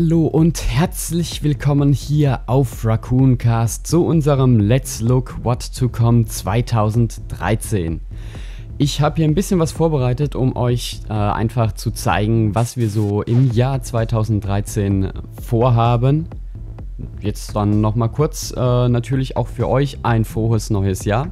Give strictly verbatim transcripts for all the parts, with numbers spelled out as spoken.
Hallo und herzlich willkommen hier auf Raccooncast zu unserem Let's Look What to Come zweitausenddreizehn. Ich habe hier ein bisschen was vorbereitet, um euch äh, einfach zu zeigen, was wir so im Jahr zweitausenddreizehn vorhaben. Jetzt dann nochmal kurz äh, natürlich auch für euch ein frohes neues Jahr.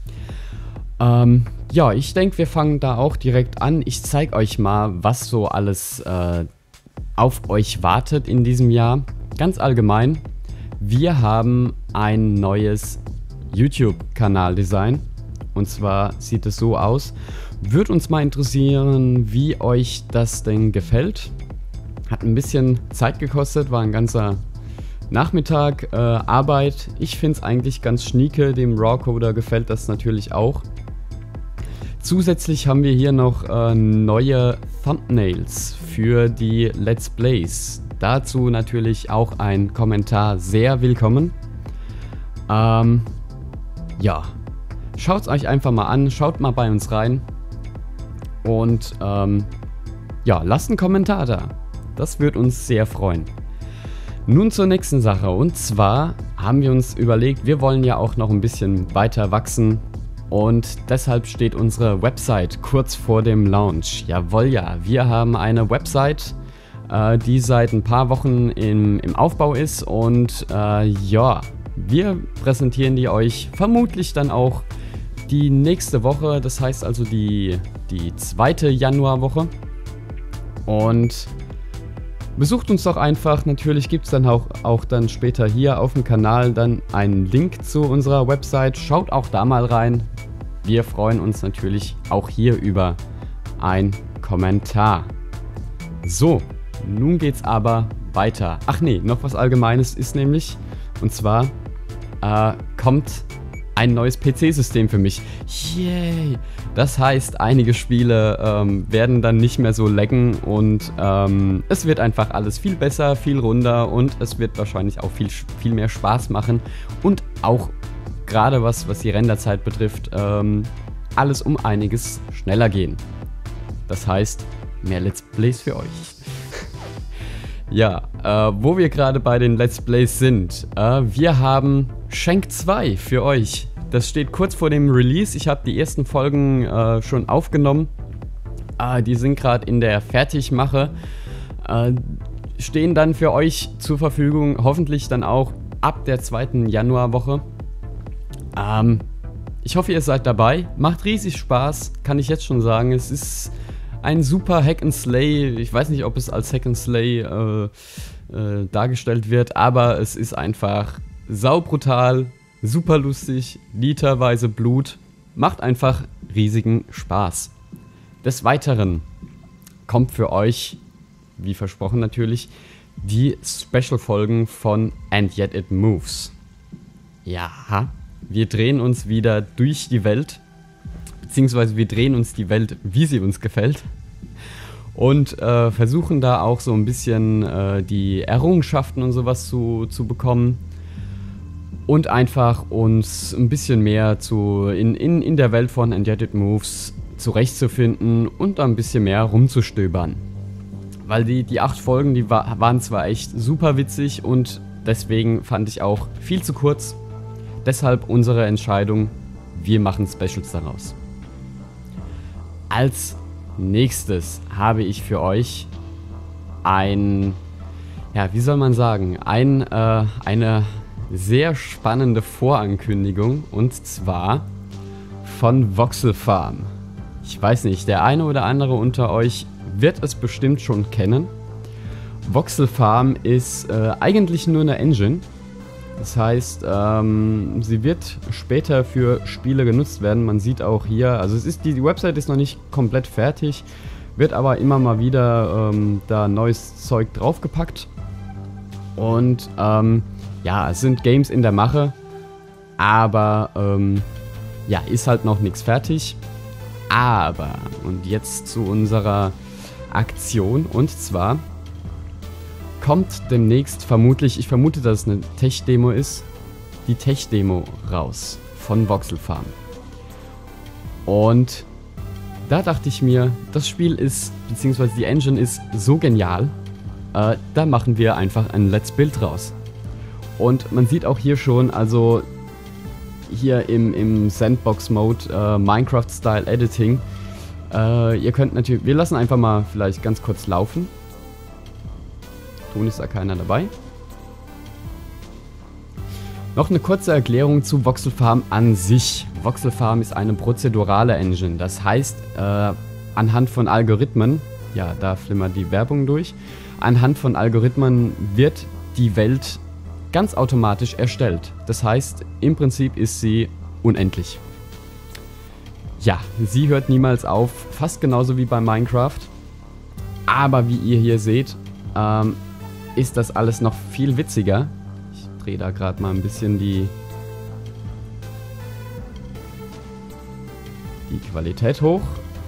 Ähm, ja, ich denke, wir fangen da auch direkt an. Ich zeige euch mal, was so alles äh, auf euch wartet in diesem Jahr. Ganz allgemein, wir haben ein neues YouTube-Kanal-Design. Und zwar sieht es so aus. Würde uns mal interessieren, wie euch das denn gefällt. Hat ein bisschen Zeit gekostet, war ein ganzer Nachmittag äh, Arbeit. Ich finde es eigentlich ganz schnieke, dem Rawcoder gefällt das natürlich auch. Zusätzlich haben wir hier noch äh, neue Thumbnails für die Let's Plays. Dazu natürlich auch ein Kommentar sehr willkommen. Ähm, ja, schaut es euch einfach mal an, schaut mal bei uns rein und ähm, ja, lasst einen Kommentar da. Das würde uns sehr freuen. Nun zur nächsten Sache, und zwar haben wir uns überlegt, wir wollen ja auch noch ein bisschen weiter wachsen. Und deshalb steht unsere Website kurz vor dem Launch. Jawohl, ja, wir haben eine Website, äh, die seit ein paar Wochen im, im Aufbau ist. Und äh, ja, wir präsentieren die euch vermutlich dann auch die nächste Woche. Das heißt also die, die zweite Januarwoche. Und besucht uns doch einfach. Natürlich gibt es dann auch, auch dann später hier auf dem Kanal dann einen Link zu unserer Website. Schaut auch da mal rein. Wir freuen uns natürlich auch hier über einen Kommentar. So, nun geht's aber weiter. Ach nee, noch was Allgemeines ist nämlich, und zwar äh, kommt ein neues P C-System für mich. Yay! Das heißt, einige Spiele ähm, werden dann nicht mehr so laggen und ähm, es wird einfach alles viel besser, viel runder und es wird wahrscheinlich auch viel, viel mehr Spaß machen und auch gerade was, was die Renderzeit betrifft, ähm, alles um einiges schneller gehen. Das heißt, mehr Let's Plays für euch. Ja, äh, wo wir gerade bei den Let's Plays sind, äh, wir haben Shank zwei für euch. Das steht kurz vor dem Release. Ich habe die ersten Folgen äh, schon aufgenommen. Äh, die sind gerade in der Fertigmache. Äh, stehen dann für euch zur Verfügung, hoffentlich dann auch ab der zweiten Januarwoche. Ähm, ich hoffe, ihr seid dabei. Macht riesig Spaß, kann ich jetzt schon sagen. Es ist ein super Hack and Slay. Ich weiß nicht, ob es als Hack and Slay äh, äh, dargestellt wird, aber es ist einfach saubrutal, super lustig, literweise Blut. Macht einfach riesigen Spaß. Des Weiteren kommt für euch, wie versprochen natürlich, die Special-Folgen von And Yet It Moves. Ja, wir drehen uns wieder durch die Welt, beziehungsweise wir drehen uns die Welt, wie sie uns gefällt. Und äh, versuchen da auch so ein bisschen äh, die Errungenschaften und sowas zu, zu bekommen. Und einfach uns ein bisschen mehr zu, in, in, in der Welt von And Yet It Moves zurechtzufinden und da ein bisschen mehr rumzustöbern. Weil die, die acht Folgen, die wa- waren zwar echt super witzig und deswegen fand ich auch viel zu kurz. Deshalb unsere Entscheidung, wir machen Specials daraus. Als nächstes habe ich für euch ein, ja, wie soll man sagen, ein, äh, eine sehr spannende Vorankündigung, und zwar von Voxel Farm. Ich weiß nicht, der eine oder andere unter euch wird es bestimmt schon kennen. Voxel Farm ist äh, eigentlich nur eine Engine. Das heißt, ähm, sie wird später für Spiele genutzt werden. Man sieht auch hier, also es ist die, die Website ist noch nicht komplett fertig, wird aber immer mal wieder ähm, da neues Zeug draufgepackt. Und ähm, ja, es sind Games in der Mache, aber ähm, ja, ist halt noch nichts fertig. Aber, und jetzt zu unserer Aktion, und zwar kommt demnächst vermutlich, ich vermute, dass es eine Tech-Demo ist, die Tech-Demo raus von Voxel Farm. Und da dachte ich mir, das Spiel ist, beziehungsweise die Engine ist so genial, äh, da machen wir einfach ein Let's Build raus. Und man sieht auch hier schon, also hier im, im Sandbox-Mode, äh, Minecraft-Style-Editing, äh, ihr könnt natürlich, wir lassen einfach mal vielleicht ganz kurz laufen. Ton ist da keiner dabei. Noch eine kurze Erklärung zu Voxel Farm an sich. Voxel Farm ist eine prozedurale Engine. Das heißt, äh, anhand von Algorithmen, ja, da flimmert die Werbung durch, anhand von Algorithmen wird die Welt ganz automatisch erstellt. Das heißt, im Prinzip ist sie unendlich. Ja, sie hört niemals auf, fast genauso wie bei Minecraft. Aber wie ihr hier seht, ähm, ist das alles noch viel witziger. Ich drehe da gerade mal ein bisschen die, die Qualität hoch.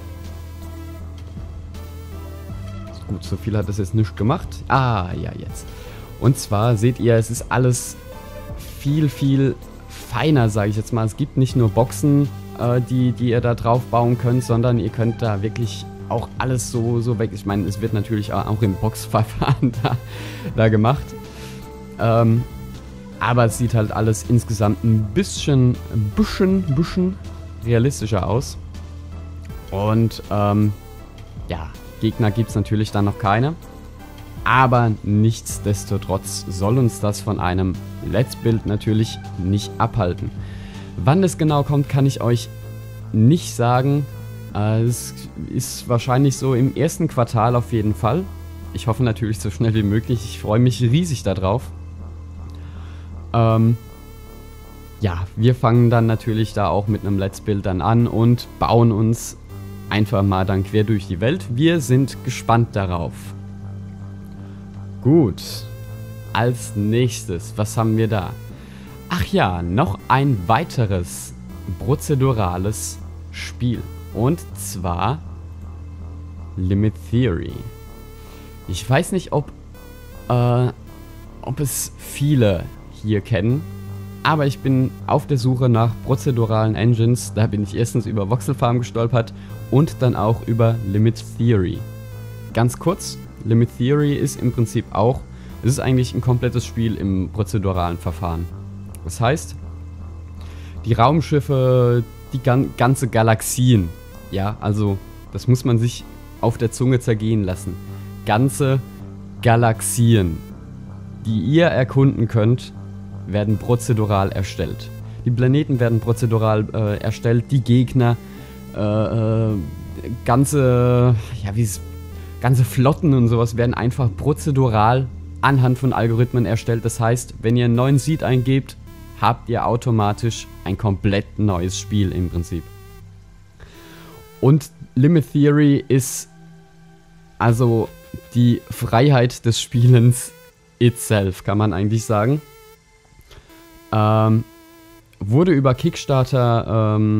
Gut, so viel hat das jetzt nicht gemacht. Ah, ja, jetzt. Und zwar seht ihr, es ist alles viel, viel feiner, sage ich jetzt mal. Es gibt nicht nur Boxen, äh, die, die ihr da drauf bauen könnt, sondern ihr könnt da wirklich auch alles so, so weg. Ich meine, es wird natürlich auch im Boxverfahren da, da gemacht. Ähm, aber es sieht halt alles insgesamt ein bisschen, ein bisschen, bisschen realistischer aus. Und ähm, ja, Gegner gibt es natürlich dann noch keine. Aber nichtsdestotrotz soll uns das von einem Let's Build natürlich nicht abhalten. Wann das genau kommt, kann ich euch nicht sagen. Äh, es ist wahrscheinlich so im ersten Quartal auf jeden Fall. Ich hoffe natürlich so schnell wie möglich. Ich freue mich riesig darauf. Ähm, ja, wir fangen dann natürlich da auch mit einem Let's Build dann an und bauen uns einfach mal dann quer durch die Welt. Wir sind gespannt darauf. Gut, als nächstes, was haben wir da? Ach ja, noch ein weiteres prozedurales Spiel. Und zwar Limit Theory. Ich weiß nicht, ob, äh, ob es viele hier kennen, aber ich bin auf der Suche nach prozeduralen Engines. Da bin ich erstens über Voxel Farm gestolpert und dann auch über Limit Theory. Ganz kurz, Limit Theory ist im Prinzip auch, es ist eigentlich ein komplettes Spiel im prozeduralen Verfahren. Das heißt, die Raumschiffe, die gan ganze Galaxien, ja, also das muss man sich auf der Zunge zergehen lassen. Ganze Galaxien, die ihr erkunden könnt, werden prozedural erstellt. Die Planeten werden prozedural äh, erstellt, die Gegner, äh, äh, ganze, ja, wie es Ganze Flotten und sowas werden einfach prozedural anhand von Algorithmen erstellt. Das heißt, wenn ihr einen neuen Seed eingebt, habt ihr automatisch ein komplett neues Spiel im Prinzip. Und Limit Theory ist also die Freiheit des Spielens itself, kann man eigentlich sagen. Ähm, wurde über Kickstarter ähm,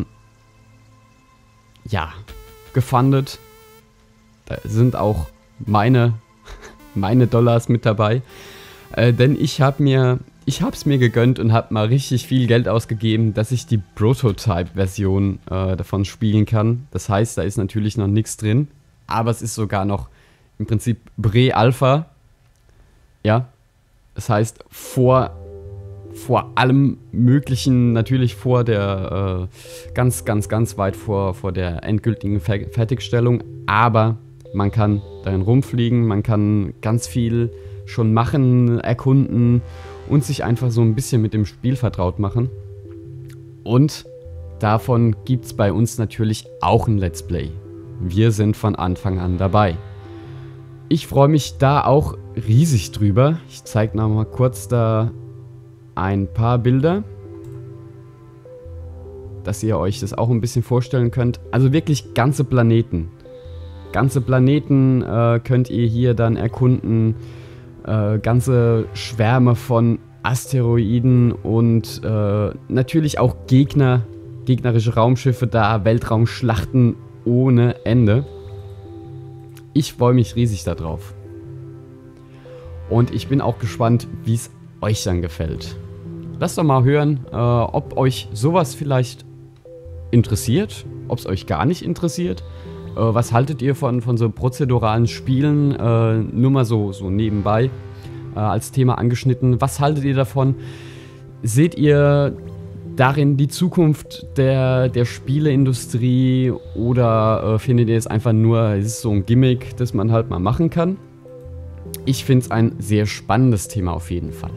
ja, gefundet. Da sind auch meine, meine Dollars mit dabei. Äh, denn ich habe mir, ich habe es mir gegönnt und habe mal richtig viel Geld ausgegeben, dass ich die Prototype-Version äh, davon spielen kann. Das heißt, da ist natürlich noch nichts drin. Aber es ist sogar noch im Prinzip Prä-Alpha. Ja, das heißt vor, vor allem Möglichen, natürlich vor der, äh, ganz, ganz, ganz weit vor, vor der endgültigen Fer- Fertigstellung. Aber man kann darin rumfliegen, man kann ganz viel schon machen, erkunden und sich einfach so ein bisschen mit dem Spiel vertraut machen. Und davon gibt es bei uns natürlich auch ein Let's Play. Wir sind von Anfang an dabei. Ich freue mich da auch riesig drüber. Ich zeige noch mal kurz da ein paar Bilder, dass ihr euch das auch ein bisschen vorstellen könnt. Also wirklich ganze Planeten. Ganze Planeten äh, könnt ihr hier dann erkunden. Äh, ganze Schwärme von Asteroiden und äh, natürlich auch Gegner, gegnerische Raumschiffe da, Weltraumschlachten ohne Ende. Ich freue mich riesig darauf. Und ich bin auch gespannt, wie es euch dann gefällt. Lasst doch mal hören, äh, ob euch sowas vielleicht interessiert, ob es euch gar nicht interessiert. was haltet ihr von, von so prozeduralen Spielen? Äh, nur mal so, so nebenbei äh, als Thema angeschnitten. Was haltet ihr davon? Seht ihr darin die Zukunft der, der Spieleindustrie oder äh, findet ihr es einfach nur, es ist so ein Gimmick, das man halt mal machen kann? Ich finde es ein sehr spannendes Thema auf jeden Fall.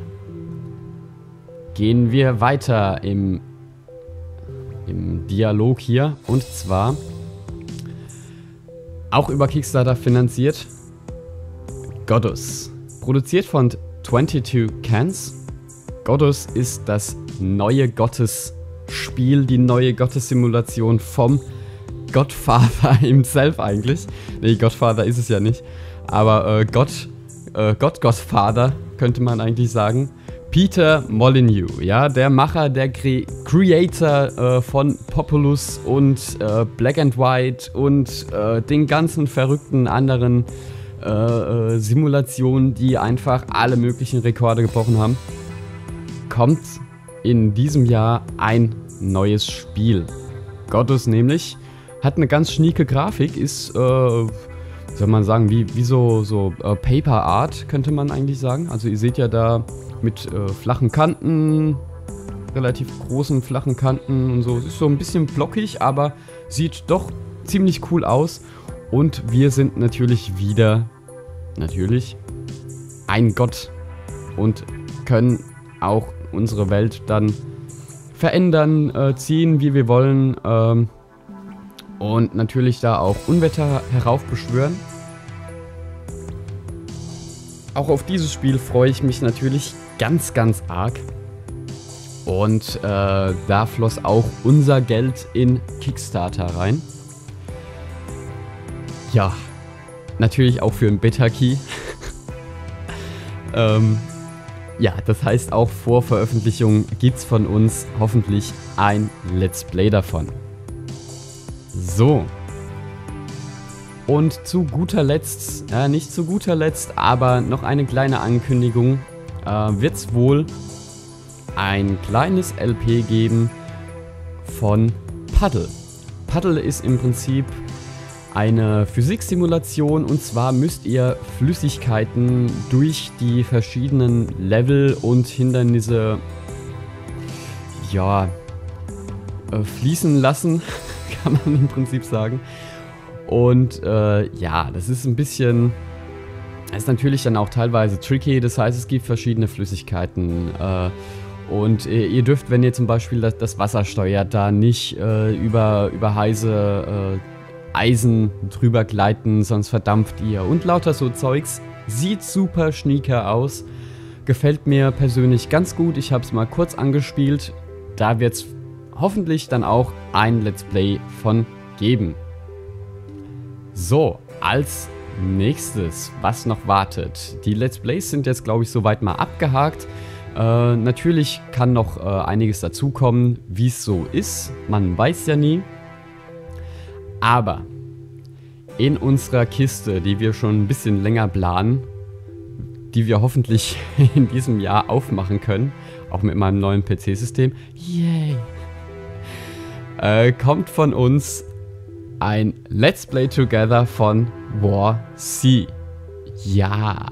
Gehen wir weiter im, im Dialog hier, und zwar auch über Kickstarter finanziert, Godus. Produziert von zweiundzwanzig Cans. Godus ist das neue Gottes-Spiel, die neue Gottessimulation vom Godfather himself eigentlich. Nee, Godfather ist es ja nicht. Aber äh, Gott, äh, Gott Godfather könnte man eigentlich sagen. Peter Molyneux, ja, der Macher, der Cre Creator äh, von Populous und äh, Black and White und äh, den ganzen verrückten anderen äh, äh, Simulationen, die einfach alle möglichen Rekorde gebrochen haben, kommt in diesem Jahr ein neues Spiel. Godus nämlich hat eine ganz schnieke Grafik, ist, äh, soll man sagen, wie, wie so, so äh, Paper Art, könnte man eigentlich sagen. Also ihr seht ja da mit äh, flachen Kanten, relativ großen flachen Kanten und so. Es ist so ein bisschen blockig, aber sieht doch ziemlich cool aus. Und wir sind natürlich wieder, natürlich, ein Gott und können auch unsere Welt dann verändern, äh, ziehen, wie wir wollen. Ähm, und natürlich da auch Unwetter heraufbeschwören. Auch auf dieses Spiel freue ich mich natürlich ganz, ganz arg. Und äh, da floss auch unser Geld in Kickstarter rein. Ja, natürlich auch für einen Beta-Key. ähm, ja, das heißt auch vor Veröffentlichung gibt es von uns hoffentlich ein Let's Play davon. So. Und zu guter Letzt, äh, nicht zu guter Letzt, aber noch eine kleine Ankündigung, äh, wird es wohl ein kleines L P geben von Paddle. Paddle ist im Prinzip eine Physiksimulation, und zwar müsst ihr Flüssigkeiten durch die verschiedenen Level und Hindernisse ja, äh, fließen lassen, kann man im Prinzip sagen. Und äh, ja, das ist ein bisschen, das ist natürlich dann auch teilweise tricky, das heißt, es gibt verschiedene Flüssigkeiten äh, und äh, ihr dürft, wenn ihr zum Beispiel das, das Wasser steuert, da nicht äh, über, über heiße äh, Eisen drüber gleiten, sonst verdampft ihr und lauter so Zeugs. Sieht super schnieker aus, gefällt mir persönlich ganz gut, ich habe es mal kurz angespielt, da wird es hoffentlich dann auch ein Let's Play von geben. So, als nächstes, was noch wartet. Die Let's Plays sind jetzt, glaube ich, soweit mal abgehakt. Äh, natürlich kann noch äh, einiges dazukommen, wie es so ist. Man weiß ja nie. Aber in unserer Kiste, die wir schon ein bisschen länger planen, die wir hoffentlich in diesem Jahr aufmachen können, auch mit meinem neuen P C-System, yay, äh, kommt von uns ein Let's Play Together von War C. Ja.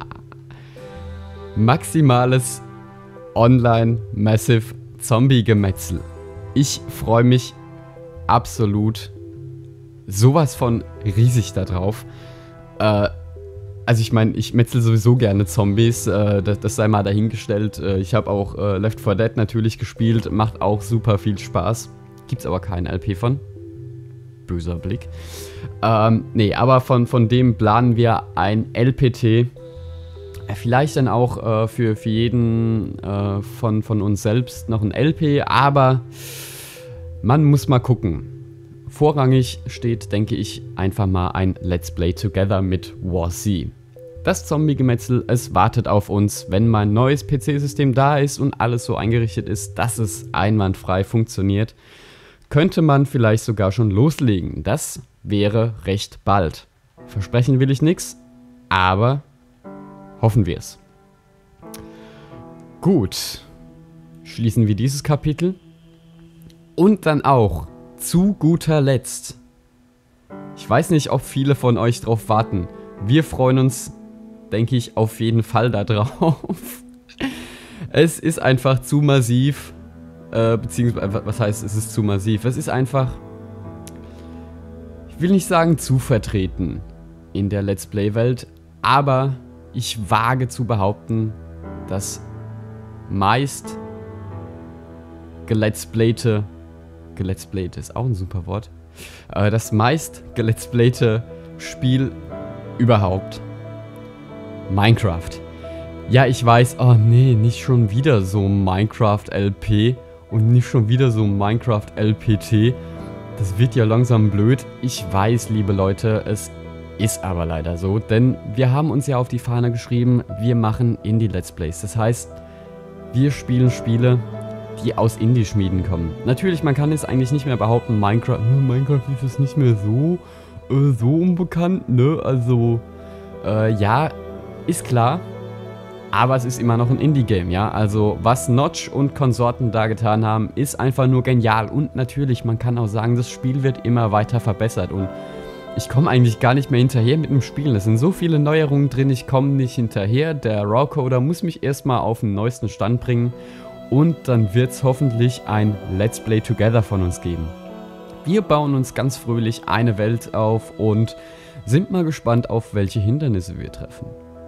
Maximales Online Massive Zombie Gemetzel. Ich freue mich absolut sowas von riesig da drauf. Äh, also ich meine, ich metzel sowieso gerne Zombies, äh, das, das sei mal dahingestellt. Äh, ich habe auch äh, Left four Dead natürlich gespielt, macht auch super viel Spaß. Gibt's aber kein L P von. Böser Blick. Ähm, nee, aber von, von dem planen wir ein L P T. Äh, vielleicht dann auch äh, für, für jeden äh, von, von uns selbst noch ein L P, aber man muss mal gucken. Vorrangig steht, denke ich, einfach mal ein Let's Play Together mit War C. Das Zombie-Gemetzel, es wartet auf uns, wenn mein neues P C-System da ist und alles so eingerichtet ist, dass es einwandfrei funktioniert, könnte man vielleicht sogar schon loslegen. Das wäre recht bald. Versprechen will ich nichts, aber hoffen wir es. Gut, schließen wir dieses Kapitel. Und dann auch, zu guter Letzt, Ich weiß nicht, ob viele von euch drauf warten. Wir freuen uns, denke ich, auf jeden Fall da drauf. Es ist einfach zu massiv. Äh, beziehungsweise, was heißt, es ist zu massiv? Es ist einfach, ich will nicht sagen zu vertreten in der Let's Play-Welt, aber ich wage zu behaupten, dass meist gelet's playte, gelet's playte ist auch ein super Wort, äh, das meist gelet's playte Spiel überhaupt, Minecraft. Ja, ich weiß, oh nee, nicht schon wieder so Minecraft L P und nicht schon wieder so Minecraft L P T. Das wird ja langsam blöd. Ich weiß, liebe Leute, es ist aber leider so, denn wir haben uns ja auf die Fahne geschrieben, wir machen Indie-Let's Plays. Das heißt, wir spielen Spiele, die aus Indie-Schmieden kommen. Natürlich, man kann jetzt eigentlich nicht mehr behaupten, Minecraft, Minecraft ist es nicht mehr so, äh, so unbekannt, ne? Also, äh, ja, ist klar, aber es ist immer noch ein Indie-Game, ja? Also, was Notch und Konsorten da getan haben, ist einfach nur genial. Und natürlich, man kann auch sagen, das Spiel wird immer weiter verbessert und ich komme eigentlich gar nicht mehr hinterher mit dem Spielen. Es sind so viele Neuerungen drin, ich komme nicht hinterher. Der Raw-Coder muss mich erstmal auf den neuesten Stand bringen. Und dann wird es hoffentlich ein Let's Play Together von uns geben. Wir bauen uns ganz fröhlich eine Welt auf und sind mal gespannt, auf welche Hindernisse wir treffen.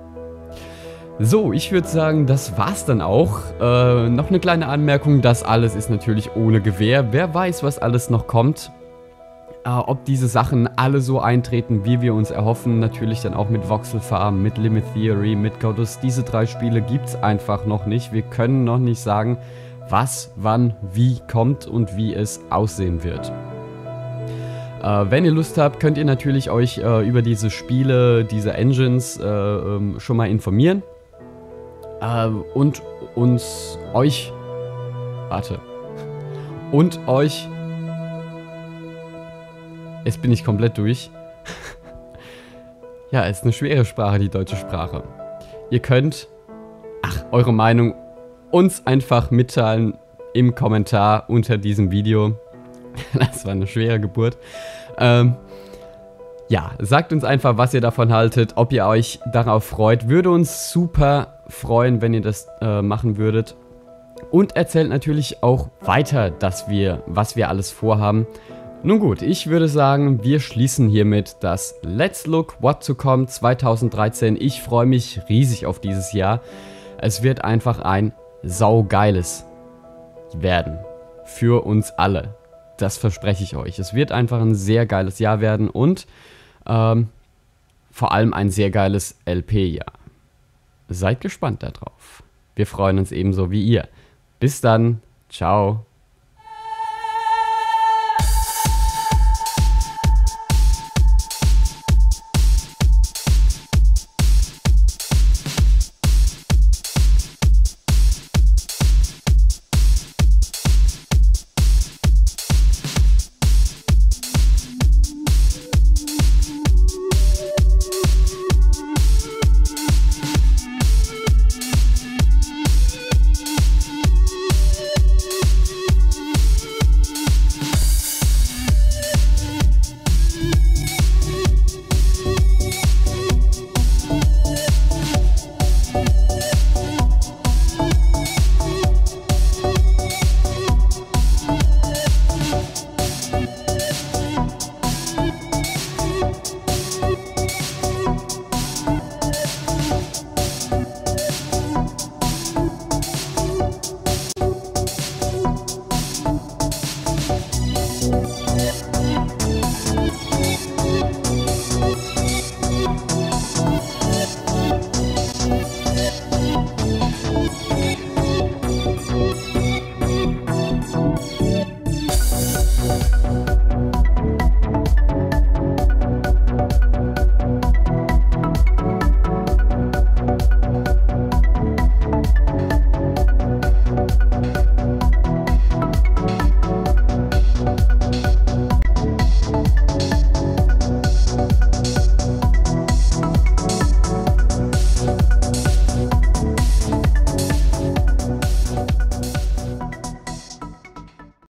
So, ich würde sagen, das war's dann auch. Äh, noch eine kleine Anmerkung, das alles ist natürlich ohne Gewähr. Wer weiß, was alles noch kommt. Äh, ob diese Sachen alle so eintreten, wie wir uns erhoffen. Natürlich dann auch mit Voxel Farm, mit Limit Theory, mit Godus. Diese drei Spiele gibt es einfach noch nicht. Wir können noch nicht sagen, was, wann, wie kommt und wie es aussehen wird. Äh, wenn ihr Lust habt, könnt ihr natürlich euch äh, über diese Spiele, diese Engines äh, ähm, schon mal informieren. Äh, und uns, euch, warte, und euch, jetzt bin ich komplett durch. Ja, es ist eine schwere Sprache, die deutsche Sprache. Ihr könnt, ach, eure Meinung uns einfach mitteilen im Kommentar unter diesem Video. Das war eine schwere Geburt. Ähm, ja, sagt uns einfach, was ihr davon haltet, ob ihr euch darauf freut. Würde uns super freuen, wenn ihr das äh, machen würdet. Und erzählt natürlich auch weiter, dass wir, was wir alles vorhaben. Nun gut, ich würde sagen, wir schließen hiermit das Let's Look What to Come zweitausenddreizehn. Ich freue mich riesig auf dieses Jahr. Es wird einfach ein saugeiles werden. Für uns alle. Das verspreche ich euch. Es wird einfach ein sehr geiles Jahr werden und ähm, vor allem ein sehr geiles L P-Jahr. Seid gespannt darauf. Wir freuen uns ebenso wie ihr. Bis dann. Ciao.